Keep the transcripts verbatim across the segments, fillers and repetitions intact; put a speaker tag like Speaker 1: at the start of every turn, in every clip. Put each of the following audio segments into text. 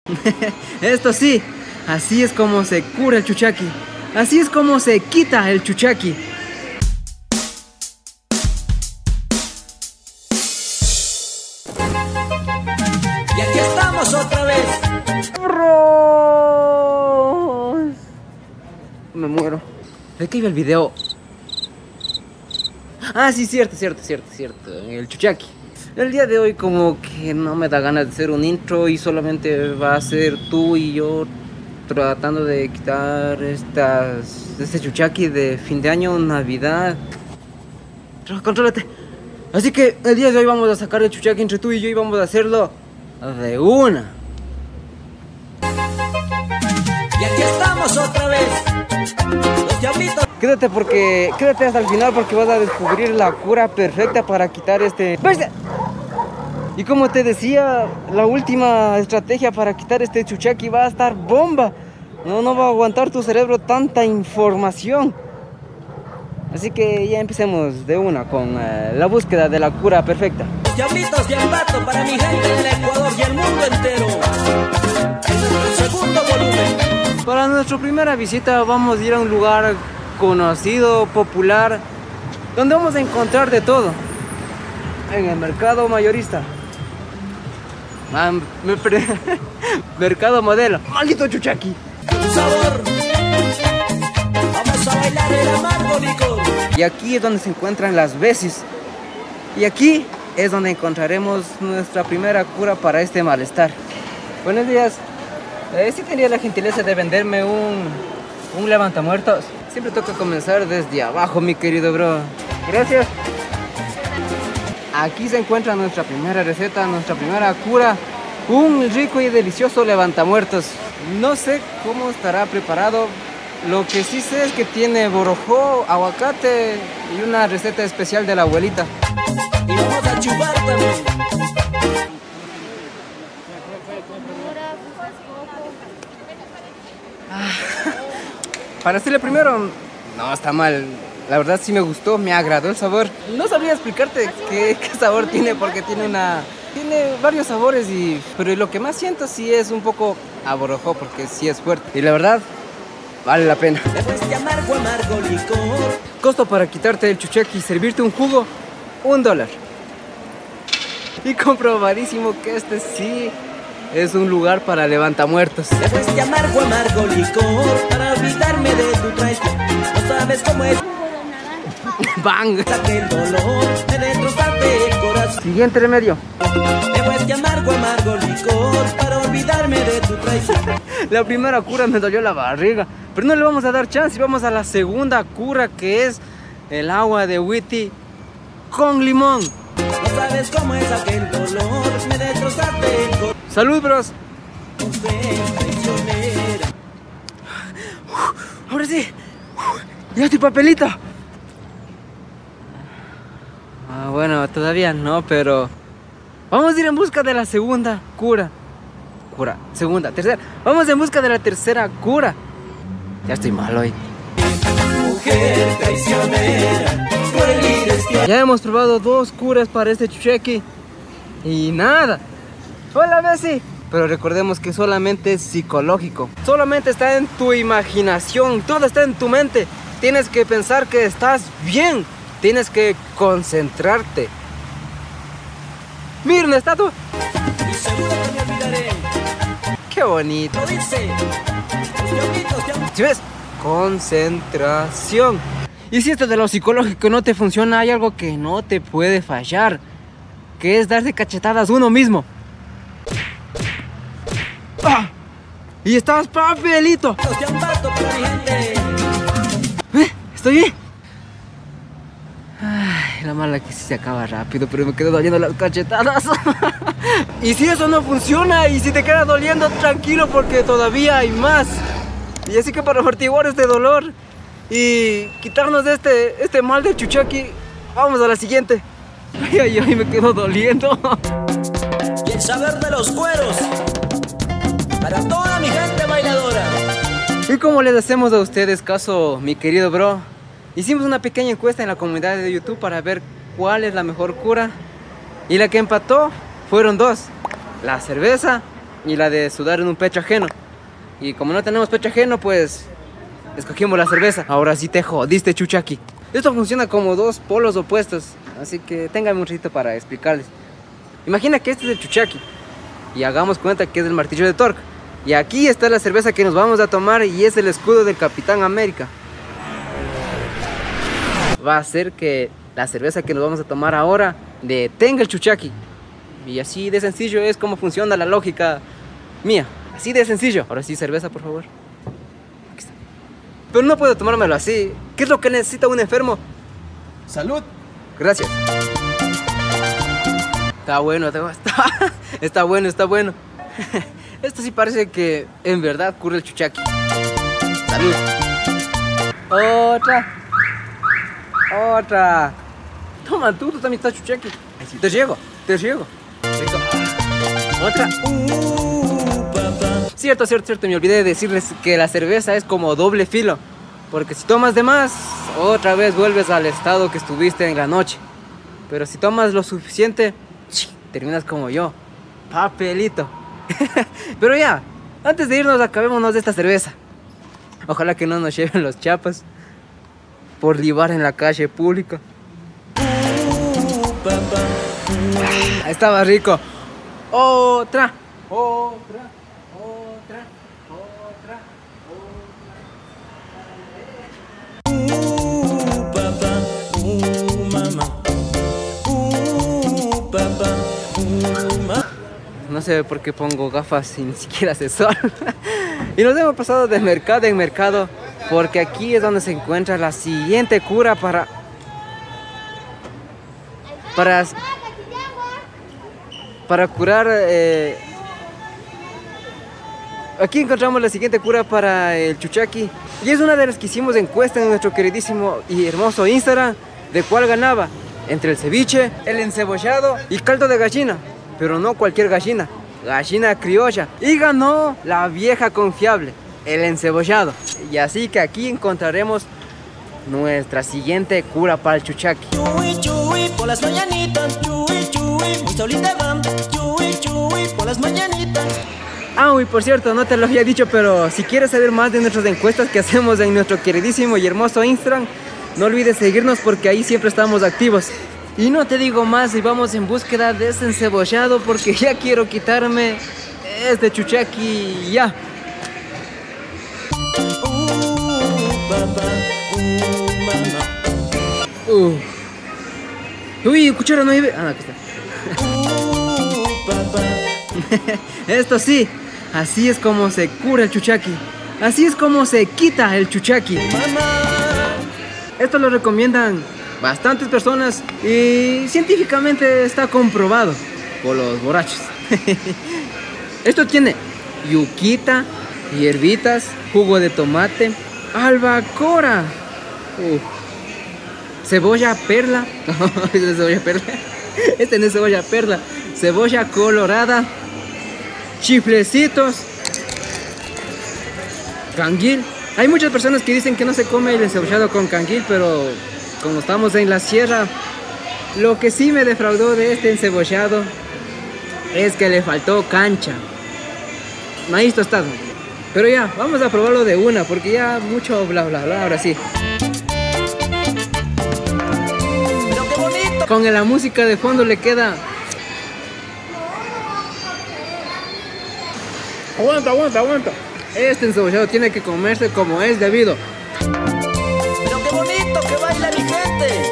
Speaker 1: Esto sí, así es como se cura el chuchaqui. Así es como se quita el chuchaqui.
Speaker 2: Y aquí estamos otra vez.
Speaker 1: Me muero. ¿De qué iba el video? Ah, sí, cierto, cierto, cierto, cierto. El chuchaqui. El día de hoy como que no me da ganas de hacer un intro y solamente va a ser tú y yo tratando de quitar estas, este chuchaqui de fin de año, Navidad. Contrólate. Así que el día de hoy vamos a sacar el chuchaqui entre tú y yo y vamos a hacerlo de una.
Speaker 2: Y aquí estamos otra vez. Los diablitos.
Speaker 1: Quédate porque quédate hasta el final porque vas a descubrir la cura perfecta para quitar este. Y como te decía, la última estrategia para quitar este chuchaqui va a estar bomba. No, no va a aguantar tu cerebro tanta información. Así que ya empecemos de una con uh, la búsqueda de la cura perfecta.
Speaker 2: Diablitos de Ambato para mi gente del Ecuador y el mundo entero. El segundo volumen.
Speaker 1: Para nuestra primera visita vamos a ir a un lugar conocido, popular, donde vamos a encontrar de todo. En el mercado mayorista. Ah, me pre... Mercado modelo. Maldito chuchaqui.
Speaker 2: Sabor. Vamos a bailar el amargo licor.
Speaker 1: Y aquí es donde se encuentran las veces. Y aquí es donde encontraremos nuestra primera cura para este malestar. Buenos días. Eh, ¿Sí tendría la gentileza de venderme un, un levantamuertos? Siempre toca comenzar desde abajo, mi querido bro. Gracias. Aquí se encuentra nuestra primera receta, nuestra primera cura. Un rico y delicioso levantamuertos. No sé cómo estará preparado. Lo que sí sé es que tiene borojó, aguacate y una receta especial de la abuelita.
Speaker 2: Y vamos a chupar también.
Speaker 1: Ah, para hacerle primero, no, está mal. La verdad sí me gustó, me agradó el sabor. No sabría explicarte qué, qué sabor tiene porque tiene una... Tiene varios sabores, y pero lo que más siento sí es un poco aborojó porque sí es fuerte. Y la verdad, vale la pena.
Speaker 2: Después de amargo, amargo licor.
Speaker 1: Costo para quitarte el chuchaqui y servirte un jugo, un dólar. Y comprobadísimo que este sí es un lugar para levantamuertos.
Speaker 2: Después de amargo, amargo licor. Para olvidarme de tu traición. No sabes cómo es.
Speaker 1: ¡Bang!
Speaker 2: Aquel dolor de destrozarte el corazón.
Speaker 1: Siguiente remedio.
Speaker 2: Después de amargo, amargo licor. Para olvidarme de tu traición.
Speaker 1: La primera cura me dolió la barriga, pero no le vamos a dar chance y vamos a la segunda cura, que es el agua de Witty con limón.
Speaker 2: No sabes cómo es aquel dolor de destrozarte el corazón.
Speaker 1: Salud, bros.
Speaker 2: Traicionera.
Speaker 1: Ahora sí. Ya estoy papelito. Ah, bueno, todavía no, pero vamos a ir en busca de la segunda cura. Cura, segunda, tercera. Vamos en busca de la tercera cura. Ya estoy mal hoy.
Speaker 2: Mujer traicionera, cruel y despiadada.
Speaker 1: Ya hemos probado dos curas para este chuchaqui y nada. Hola, Messi. Pero recordemos que solamente es psicológico. Solamente está en tu imaginación. Todo está en tu mente. Tienes que pensar que estás bien. Tienes que concentrarte. Mira una estatua.
Speaker 2: Y seguro que me olvidaré.
Speaker 1: Qué bonito.
Speaker 2: Lo dice. Los diablitos de Ambato.
Speaker 1: ¿Sí ves? Concentración. Y si esto de lo psicológico no te funciona, hay algo que no te puede fallar, que es darse cachetadas uno mismo. ¡Ah! Y estás papelito.
Speaker 2: Los de Ambato para mi gente.
Speaker 1: ¿Eh? ¿Estoy bien? Ay, la mala que sí se acaba rápido, pero me quedo doliendo las cachetadas. Y si eso no funciona, y si te queda doliendo, tranquilo porque todavía hay más. Y así que para amortiguar este dolor y quitarnos de este, este mal de chuchaqui, vamos a la siguiente. Ay, ay, ay, me quedo doliendo.
Speaker 2: Y el saber de los cueros. Para toda mi gente bailadora.
Speaker 1: Y como les hacemos a ustedes caso, mi querido bro, hicimos una pequeña encuesta en la comunidad de YouTube para ver cuál es la mejor cura. Y la que empató fueron dos: la cerveza y la de sudar en un pecho ajeno. Y como no tenemos pecho ajeno, pues escogimos la cerveza. Ahora sí te jodiste, Chuchaki. Esto funciona como dos polos opuestos, así que ténganme un ratito para explicarles. Imagina que este es el Chuchaki y hagamos cuenta que es el martillo de Thor. Y aquí está la cerveza que nos vamos a tomar y es el escudo del Capitán América. Va a hacer que la cerveza que nos vamos a tomar ahora detenga el Chuchaki. Y así de sencillo es como funciona la lógica mía. Así de sencillo. Ahora sí, cerveza, por favor. Aquí está. Pero no puedo tomármelo así. ¿Qué es lo que necesita un enfermo?
Speaker 3: ¡Salud!
Speaker 1: Gracias. Está bueno, está, está bueno, está bueno. Esto sí parece que en verdad cura el Chuchaki. Salud. Otra. Otra. Toma, tú, tú también estás Chuchaki. Te riego, te riego. Otra. Cierto, cierto, cierto. Me olvidé de decirles que la cerveza es como doble filo. Porque si tomas de más, otra vez vuelves al estado que estuviste en la noche. Pero si tomas lo suficiente, terminas como yo. Papelito. Pero ya, antes de irnos, acabémonos de esta cerveza. Ojalá que no nos lleven los chapas por libar en la calle pública. Estaba rico. Otra. Otra. Otra. Otra.
Speaker 2: Uh, papá, uh, mamá. Uh, papá, uh, mamá.
Speaker 1: No sé por qué pongo gafas sin ni siquiera hace sol. Y nos hemos pasado de mercado en mercado porque aquí es donde se encuentra la siguiente cura para... Para... Para curar... Eh, aquí encontramos la siguiente cura para el Chuchaki. Y es una de las que hicimos encuesta en nuestro queridísimo y hermoso Instagram. De cuál ganaba entre el ceviche, el encebollado y caldo de gallina. Pero no cualquier gallina, gallina criolla. Y ganó la vieja confiable, el encebollado. Y así que aquí encontraremos nuestra siguiente cura para el Chuchaki.
Speaker 2: Chuy, chuy, por las mañanitas. Chuy, chuy, muy solita van. Chuy, chuy, por las mañanitas.
Speaker 1: Ah, y por cierto, no te lo había dicho, pero si quieres saber más de nuestras encuestas que hacemos en nuestro queridísimo y hermoso Instagram, no olvides seguirnos porque ahí siempre estamos activos. Y no te digo más y vamos en búsqueda de este encebollado porque ya quiero quitarme este Chuchaki ya.
Speaker 2: Uh, papá, uh, mamá.
Speaker 1: Uh. Uy, cuchara no hay... Ah, aquí está.
Speaker 2: Uh, papá.
Speaker 1: Esto sí, así es como se cura el Chuchaki. Así es como se quita el Chuchaki.
Speaker 2: Mamá.
Speaker 1: Esto lo recomiendan bastantes personas y científicamente está comprobado por los borrachos. Esto tiene yuquita, hierbitas, jugo de tomate, albacora, uh, cebolla perla. Este no es cebolla perla. Este no es cebolla perla. Cebolla colorada, chiflecitos, canguil. Hay muchas personas que dicen que no se come el encebollado con canguil, pero como estamos en la sierra, lo que sí me defraudó de este encebollado es que le faltó cancha, maíz tostado. Pero ya, vamos a probarlo de una, porque ya mucho bla bla bla, ahora sí.
Speaker 2: Pero qué bonito.
Speaker 1: Con la música de fondo le queda... Aguanta, aguanta, aguanta. Este encebollado tiene que comerse como es debido.
Speaker 2: Pero qué bonito que baila mi gente.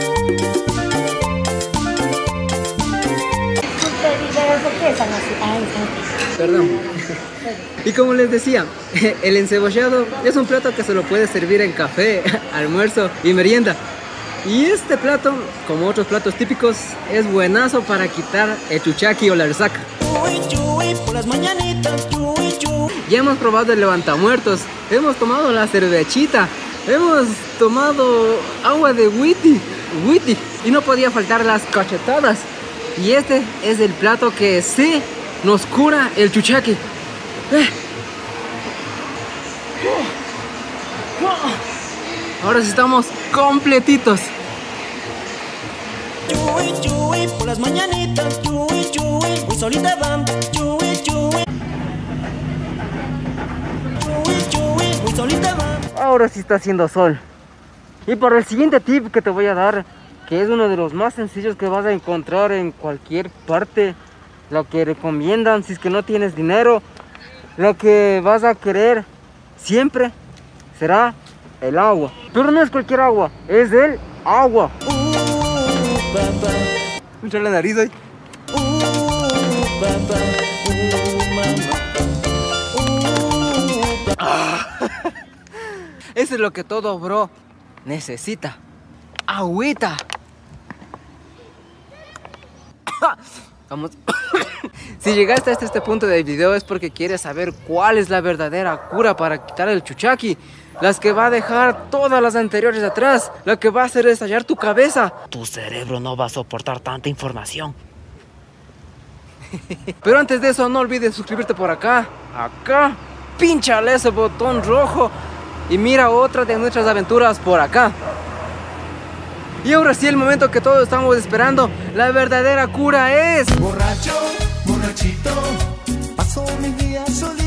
Speaker 1: Perdón. Y como les decía, el encebollado es un plato que se lo puede servir en café, almuerzo y merienda. Y este plato, como otros platos típicos, es buenazo para quitar el Chuchaki o la resaca.
Speaker 2: Chuy, chuy, por las mañanitas. Chuy, chuy.
Speaker 1: Ya hemos probado el levantamuertos, hemos tomado la cervechita, hemos tomado agua de witty, witty, y no podía faltar las cachetadas. Y este es el plato que sí nos cura el Chuchaki. Eh. Oh. Oh. Ahora sí estamos completitos.
Speaker 2: Chuy, chuy, por las mañanitas. Chuy, chuy, muy solita van. Chuy, chuy.
Speaker 1: Ahora sí está haciendo sol. Y para el siguiente tip que te voy a dar, que es uno de los más sencillos que vas a encontrar en cualquier parte, lo que recomiendan si es que no tienes dinero, lo que vas a querer siempre será el agua. Pero no es cualquier agua, es el agua.
Speaker 2: Uh, papá.
Speaker 1: Escucha la nariz ahí.
Speaker 2: Uh, papá. Uh, mamá. Uh, papá.
Speaker 1: Ah. Eso es lo que todo bro necesita. Agüita. Vamos. Si llegaste hasta este punto del video es porque quieres saber cuál es la verdadera cura para quitar el chuchaqui. Las que va a dejar todas las anteriores atrás. La que va a hacer estallar tu cabeza.
Speaker 3: Tu cerebro no va a soportar tanta información.
Speaker 1: Pero antes de eso no olvides suscribirte por acá. Acá. Pínchale ese botón rojo. Y mira otra de nuestras aventuras por acá. Y ahora sí, el momento que todos estamos esperando. La verdadera cura es...
Speaker 2: Borracho, borrachito, paso mi día solito.